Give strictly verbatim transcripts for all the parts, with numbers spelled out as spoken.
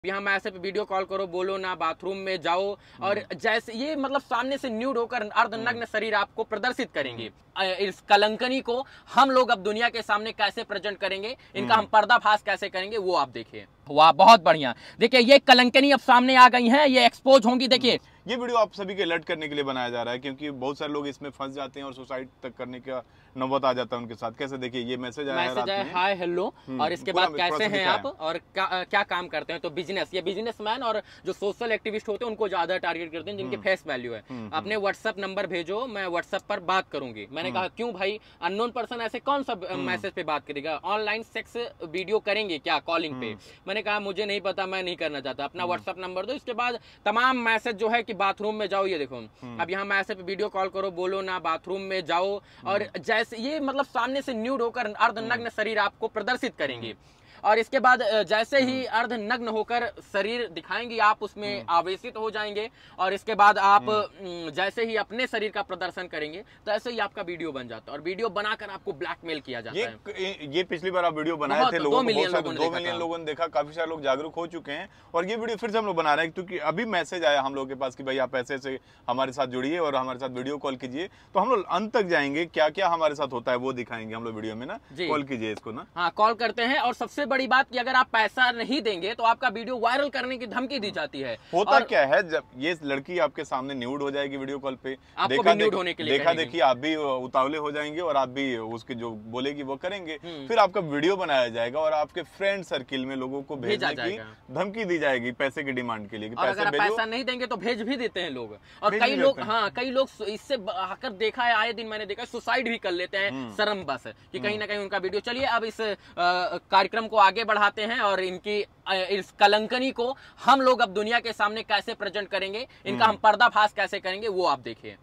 यहाँ मैसेज पे video call करो, बोलो ना, बाथरूम में जाओ, और जैसे ये मतलब सामने से न्यूड होकर अर्धनग्न शरीर आपको प्रदर्शित करेंगे। इस कलंकनी को हम लोग अब दुनिया के सामने कैसे प्रेजेंट करेंगे, इनका हम पर्दाफाश कैसे करेंगे, वो आप देखिए। वाह, बहुत बढ़िया। देखिए ये कलंकनी अब सामने आ गई हैं, ये एक्सपोज होंगी। देखिए ये वीडियो आप सभी के अलर्ट करने के लिए बनाया जा रहा है, क्योंकि बहुत सारे लोग इसमें फंस जाते हैं और सुसाइड तक करने का नौबत आ जाता है उनके साथ। कैसे देखिए ये मैसेज आया है, मैसेज है हाय हेलो, और इसके बाद कैसे हैं आप और क्या क्या काम करते हैं। तो बिजनेस, ये बिजनेसमैन और जो सोशल एक्टिविस्ट होते हैं उनको ज्यादा टारगेट करते हैं, जिनके फेस वैल्यू है। अपने व्हाट्सएप नंबर भेजो, मैं व्हाट्सएप पर बात करूंगी। मैंने कहा क्यों भाई, अननोन पर्सन ऐसे कौन सा मैसेज पे बात करेगा, ऑनलाइन सेक्स वीडियो करेंगे क्या कॉलिंग पे। मैंने कहा मुझे नहीं पता, मैं नहीं करना चाहता, अपना व्हाट्सएप नंबर दो। इसके बाद तमाम मैसेज जो है कि बाथरूम में जाओ, ये देखो अब यहाँ मैसेज पे वीडियो कॉल करो, बोलो ना, बाथरूम में जाओ, और जैसे ये मतलब सामने से न्यूड होकर अर्धनग्न शरीर आपको प्रदर्शित करेंगे। और इसके बाद जैसे ही अर्धनग्न होकर शरीर दिखाएंगे आप, उसमें आवेशित हो जाएंगे, और इसके बाद आप जैसे ही अपने शरीर का प्रदर्शन करेंगे तो ऐसे ही आपका वीडियो बन जाता है, और वीडियो बनाकर आपको ब्लैकमेल किया जाता ये, है। ये पिछली बार आप वीडियो बनाए थे, लोगों को बहुत सारे दो मिलियन लोगों ने देखा, काफी सारे लोग जागरूक हो चुके हैं, और ये वीडियो फिर से हम लोग बना रहे हैं क्योंकि अभी मैसेज आया हम लोगों के पास कि भाई आप ऐसे ऐसे हमारे साथ जुड़िए और हमारे साथ वीडियो कॉल कीजिए। तो हम लोग अंत तक जाएंगे, क्या क्या हमारे साथ होता है वो दिखाएंगे हम लोग वीडियो में ना। कॉल कीजिए इसको ना। हाँ, कॉल करते हैं। और सबसे बड़ी बात कि अगर आप पैसा नहीं देंगे तो आपका वीडियो वायरल करने की धमकी दी जाती है। होता क्या है, जब ये लड़की आपके सामने न्यूड हो जाएगी वीडियो कॉल पे, आपको भी न्यूड होने के लिए देखा देखिए आप भी उतावले हो जाएंगे और आप भी उसकी जो बोलेगी वो करेंगे। फिर आपका वीडियो बनाया जाएगा और आपके फ्रेंड सर्किल में लोगों को भेजने की धमकी दी जाएगी पैसे की डिमांड के लिए कि और पैसे अगर आप पैसा नहीं देंगे तो भेज भी देते हैं लोग। और कई लोग हाँ कई लोग इससे आकर देखा है, आए दिन मैंने देखा, सुसाइड भी कर लेते हैं शर्म बस कि कहीं ना कहीं उनका वीडियो। चलिए अब इस कार्यक्रम को आगे बढ़ाते हैं और इनकी इस कलंकनी को हम लोग अब दुनिया के सामने कैसे प्रेजेंट करेंगे, इनका हम पर्दाफाश कैसे करेंगे, वो आप देखिए।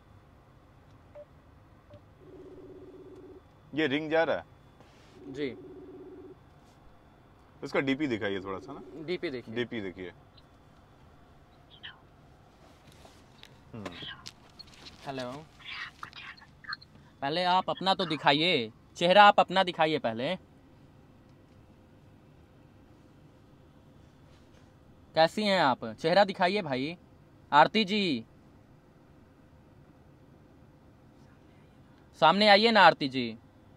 ये रिंग जा रहा है जी, उसका डीपी दिखाइए थोड़ा सा ना। डीपी देखिए, डीपी देखिए। हेलो, पहले आप अपना तो दिखाइए, चेहरा आप अपना दिखाइए पहले। कैसी हैं आप, चेहरा दिखाइए भाई। आरती जी सामने आइए ना, आरती जी।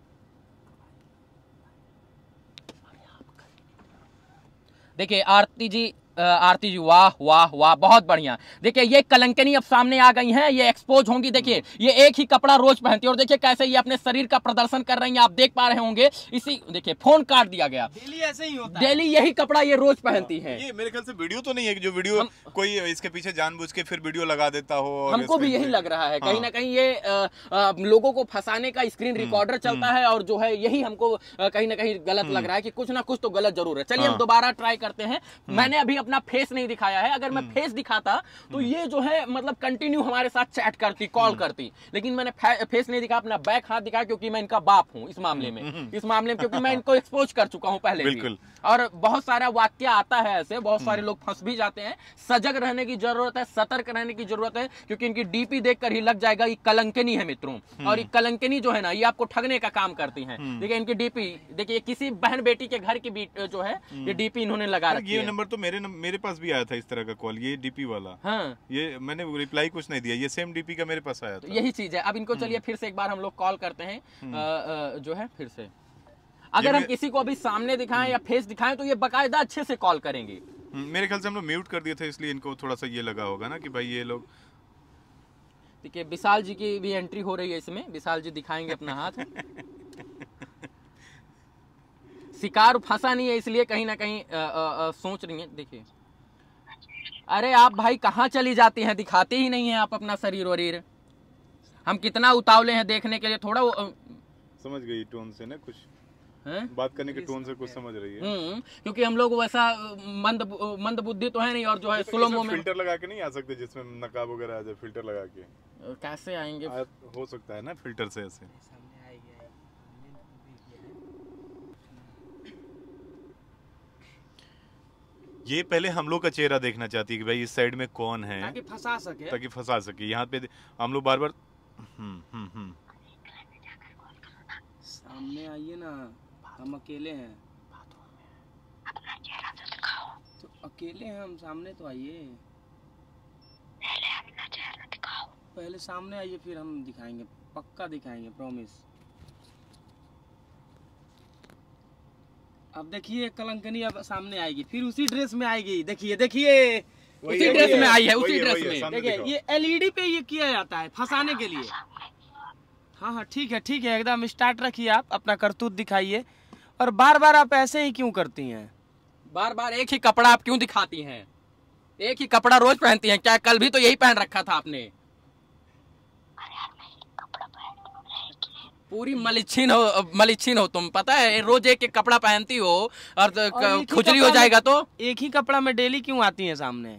देखिए आरती जी, आरती जी, वाह वाह वाह, बहुत बढ़िया। देखिए ये कलंकनी अब सामने आ गई हैं, ये एक्सपोज होंगी। देखिए ये एक ही कपड़ा रोज पहनती है, और देखिए कैसे ये अपने शरीर का प्रदर्शन कर रही हैं, आप देख पा रहे होंगे। इसी देखिए फोन काट दिया गया, डेली ऐसे ही होता है, डेली यही कपड़ा ये रोज पहनती है। ये मेरे ख्याल से वीडियो तो नहीं है, जो वीडियो कोई इसके पीछे जानबूझ के फिर वीडियो लगा देता हो। हमको भी यही लग रहा है, कहीं ना कहीं ये आ, आ, लोगों को फंसाने का स्क्रीन रिकॉर्डर चलता है, और जो है यही हमको कहीं ना कहीं गलत लग रहा है कि कुछ ना कुछ तो गलत जरूर है। चलिए हम दोबारा ट्राई करते हैं। मैंने अभी अपना फेस नहीं दिखाया है, अगर मैं फेस दिखाता तो ये जो है मतलब कंटिन्यू हमारे साथ चैट करती, कॉल करती, लेकिन मैंने फेस नहीं दिखा, अपना बैक हाथ दिखा, क्योंकि मैं इनका बाप हूं इस मामले में इस मामले में क्योंकि मैं इनको एक्सपोज कर चुका हूं पहले भी, और बहुत सारा वाक्य आता है ऐसे, बहुत सारे लोग फंस भी जाते हैं। सजग रहने की जरूरत है, सतर्क रहने की जरूरत है, क्योंकि इनकी डीपी देखकर ही लग जाएगा ये कलंकनी है मित्रों। और ये कलंकनी जो है ना, ये आपको ठगने का काम करती है। देखिए इनकी डीपी देखिए, किसी बहन बेटी के घर की जो है ये डीपी इन्होंने लगा रखी है। ये नंबर तो मेरे मेरे पास भी आया था इस तरह का कॉल, ये डीपी वाला। हाँ, ये मैंने रिप्लाई कुछ नहीं दिया, ये सेम डीपी का मेरे पास आया था। तो यही चीज है। अब इनको चलिए फिर से एक बार हम लोग कॉल करते हैं, आ, आ, जो है फिर से अगर हम किसी को अभी सामने दिखाएं या फेस दिखाएं तो ये बकायदा अच्छे से कॉल करेंगे। मेरे ख्याल से हम लोग म्यूट कर दिए थे, इसलिए इनको थोड़ा सा ये लगा होगा ना कि भाई ये लोग। देखिए विशाल जी की भी एंट्री हो रही है इसमें, विशाल जी दिखाएंगे अपना हाथ। शिकार फंसा नहीं है, इसलिए कहीं ना कहीं आ, आ, आ, सोच रही है। देखिए, अरे आप भाई कहाँ चली जाती हैं, दिखाते ही नहीं है आप अपना शरीर वरीर। हम कितना उतावले हैं देखने के लिए, थोड़ा वो समझ गई टोन से ना, कुछ है? बात करने के टोन से कुछ समझ रही है। हम्म, क्योंकि हम लोग वैसा मंद मंद बुद्धि तो है नहीं, और जो है स्लो मोमेंट। फिल्टर लगा के नहीं आ सकते जिसमें नकाब वगैरह आ जाए, फिल्टर लगा के कैसे आएंगे? आ, हो सकता है ना फिल्टर से ऐसे। ये पहले हम लोग का चेहरा देखना चाहती है कि भाई इस साइड में कौन है, ताकि फंसा सके, ताकि फंसा सके। यहाँ पे हम लोग बार बार हम्म हम्म हम्म सामने आइए ना, हम अकेले हैं। अपना चेहरा तो दिखाओ। तो अकेले हैं हम, सामने तो आइए। पहले अपना चेहरा दिखाओ। पहले सामने आइए, फिर हम दिखाएंगे, पक्का दिखाएंगे, प्रॉमिस। अब देखिए कलंकनी अब सामने आएगी, फिर उसी ड्रेस में आएगी। देखिए देखिए उसी ड्रेस में आई है, उसी ड्रेस में। देखिए ये एलईडी पे ये किया जाता है फंसाने के लिए। हाँ हाँ ठीक है ठीक है, एकदम स्टार्ट रखिए, आप अपना करतूत दिखाइए। और बार बार आप ऐसे ही क्यों करती हैं? बार बार एक ही कपड़ा आप क्यों दिखाती हैं? एक ही कपड़ा रोज पहनती हैं क्या? कल भी तो यही पहन रखा था आपने। पूरी मलिच्छिन हो, मलिच्छिन हो तुम, पता है? रोज एक एक कपड़ा पहनती हो और, और खुजली हो जाएगा तो। एक ही कपड़ा में डेली क्यों आती हैं सामने?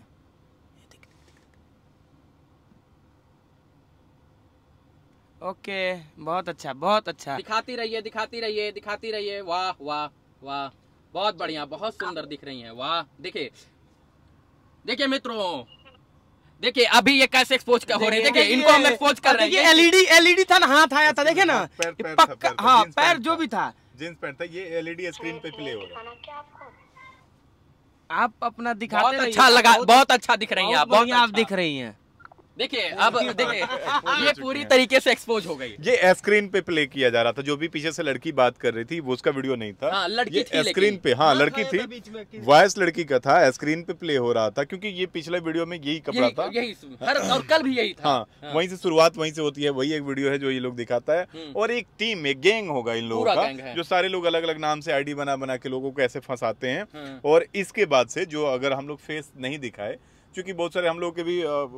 ओके, बहुत अच्छा बहुत अच्छा। दिखाती रहिए दिखाती रहिए दिखाती रहिए। वाह वाह वाह, बहुत बढ़िया, बहुत सुंदर दिख रही हैं। वाह, देखिए देखिए मित्रों, देखिए अभी ये कैसे एक्सपोज हो रहे हैं। देखिए इनको हम एक्सपोज कर रहे हैं। एलईडी एलईडी था ना, हाथ आया था, देखे ना, पक्का। हाँ पैर जो भी था, जींस पैंट था। ये एलईडी स्क्रीन पे प्ले हो रहा है। आप अपना दिखाते बहुत अच्छा लगा, बहुत अच्छा दिख रही हैं आप, बहुत आप दिख रही हैं। देखिए अब देखिए ये पूरी तरीके से एक्सपोज हो गई। ये स्क्रीन पे प्ले किया जा रहा था। जो भी पीछे से लड़की बात कर रही थी वो उसका वीडियो नहीं था। हाँ, लड़की ये थी स्क्रीन पे, हाँ लड़की थी, वॉइस लड़की का था, स्क्रीन पे प्ले हो रहा था। क्योंकि ये पिछले वीडियो में यही कपड़ा था, यही हर और कल भी यही था। हाँ, हाँ। वहीं से शुरुआत वहीं से होती है। वही एक वीडियो है जो ये लोग दिखाता है। और एक टीम, एक गैंग होगा इन लोगों का, जो सारे लोग अलग अलग नाम से आईडी बना बना के लोगों को ऐसे फंसाते हैं। और इसके बाद से जो अगर हम लोग फेस नहीं दिखाए, क्योंकि बहुत सारे हम लोग के भी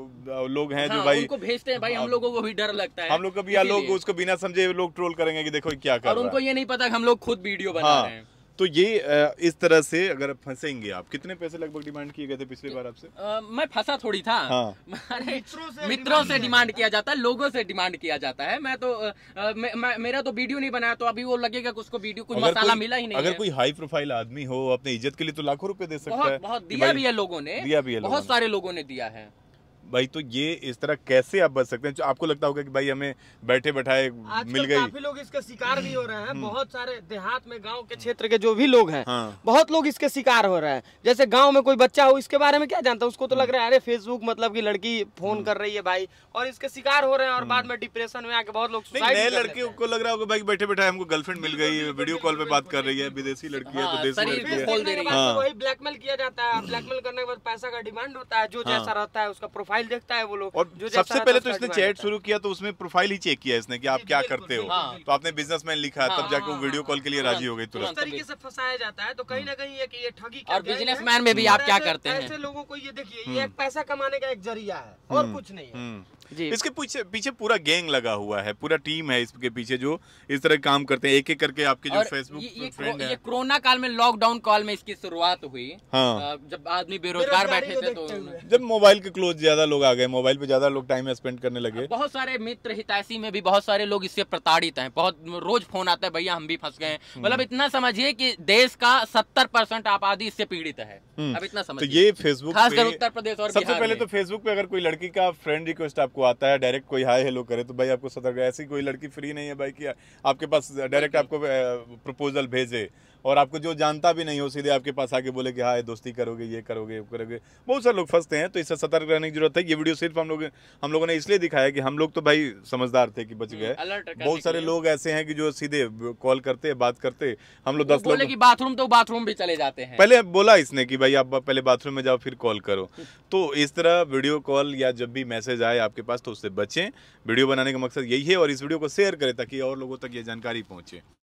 लोग हैं जो, हाँ, भाई उनको भेजते हैं, भाई हम लोगों को भी डर लगता है। हम लोग कभी लोग उसको बिना समझे लोग ट्रोल करेंगे कि देखो क्या कर रहा है, और उनको ये नहीं पता कि हम लोग खुद वीडियो बना हाँ, रहे हैं। तो ये इस तरह से अगर फंसेंगे आप। कितने पैसे लगभग डिमांड किए गए थे पिछली बार आपसे? आ, मैं फंसा थोड़ी था। हाँ। मित्रों से मित्रों से डिमांड किया जाता है, लोगों से डिमांड किया जाता है। मैं तो आ, मे, मे, मेरा तो वीडियो नहीं बनाया, तो अभी वो लगेगा कि उसको वीडियो कुछ मसाला मिला ही नहीं। अगर कोई हाई प्रोफाइल आदमी हो, अपने इज्जत के लिए तो लाखों रुपए दे सकता है। बहुत दिया भी है लोगों ने, दिया भी है, बहुत सारे लोगों ने दिया है भाई। तो ये इस तरह कैसे आप बच सकते हैं? आपको लगता होगा कि भाई हमें बैठे बैठाए मिल गई। काफी लोग इसके शिकार भी हो रहे हैं। बहुत सारे देहात में, गांव के क्षेत्र के जो भी लोग हैं, हाँ। बहुत लोग इसके शिकार हो रहे हैं। जैसे गांव में कोई बच्चा हो, इसके बारे में क्या जानता है, उसको तो लग रहा है अरे फेसबुक मतलब की लड़की फोन कर रही है भाई, और इसके शिकार हो रहे हैं। और बाद में डिप्रेशन में आके बहुत लोग सुसाइड। नए लड़कियों को लग रहा होगा भाई बैठे बैठे हमको गर्लफ्रेंड मिल गई, वीडियो कॉल पे बात कर रही है, विदेशी लड़की है तो देसी लड़की है। वही ब्लैकमेल किया जाता है। ब्लैकमेल करने के बाद पैसा का डिमांड होता है। जो जैसा रहता है उसका प्रोफाइल देखता है वो लोग। और सबसे पहले तो इसने चैट शुरू किया तो उसमें प्रोफाइल ही चेक किया इसने कि आप क्या करते हो। हाँ। तो आपने बिजनेसमैन लिखा, तब जाके वो वीडियो कॉल के लिए राजी हो गई तुरंत। इस तरीके से फंसाया जाता है। तो कहीं ना कहीं ये ठगी। और बिजनेसमैन में भी आप क्या करते हैं? ऐसे लोगों को ये देखिए, ये एक पैसा कमाने का एक जरिया है और कुछ नहीं है। जी। इसके पीछे पीछे पूरा गैंग लगा हुआ है, पूरा टीम है इसके पीछे जो इस तरह काम करते हैं। एक एक करके आपके जो फेसबुक फ्रेंड है। ये कोरोना काल में, लॉकडाउन काल में इसकी शुरुआत हुई। हाँ। जब आदमी बेरोजगार बैठे थे तो जब मोबाइल के क्लोज ज्यादा लोग आ गए, मोबाइल पे ज्यादा लोग टाइम स्पेंड करने लगे। बहुत सारे मित्र हितैषी में भी बहुत सारे लोग इससे प्रताड़ित हैं। बहुत रोज फोन आता है, भैया हम भी फंस गए। मतलब इतना समझिए कि देश का सत्तर परसेंट आबादी इससे पीड़ित है। अब इतना समझिए। तो ये फेसबुक खासकर उत्तर प्रदेश और सबसे पहले तो फेसबुक पे अगर कोई लड़की का फ्रेंड रिक्वेस्ट आपको आता है, डायरेक्ट कोई हाय हेलो करे, तो भाई आपको सतर्क। ऐसी कोई लड़की फ्री नहीं है भाई कि आपके पास डायरेक्ट आपको प्रपोजल भेजे और आपको जो जानता भी नहीं हो सीधे आपके पास आके बोले कि हाँ दोस्ती करोगे, ये करोगे, वो करोगे। बहुत सारे लोग फंसते हैं, तो इससे सतर्क रहने की जरूरत है। ये वीडियो सिर्फ हम लोग हम लोगों ने इसलिए दिखाया कि हम लोग तो भाई समझदार थे कि बच गए। बहुत सारे लोग ऐसे हैं कि जो सीधे कॉल करते, बात करते। हम लोग दस लोग कि बाथरूम तो बाथरूम भी चले जाते हैं। पहले बोला इसने कि भाई आप पहले बाथरूम में जाओ फिर कॉल करो। तो इस तरह वीडियो कॉल या जब भी मैसेज आए आपके पास तो उससे बचें। वीडियो बनाने का मकसद यही है, और इस वीडियो को शेयर करें ताकि और लोगों तक ये जानकारी पहुंचे।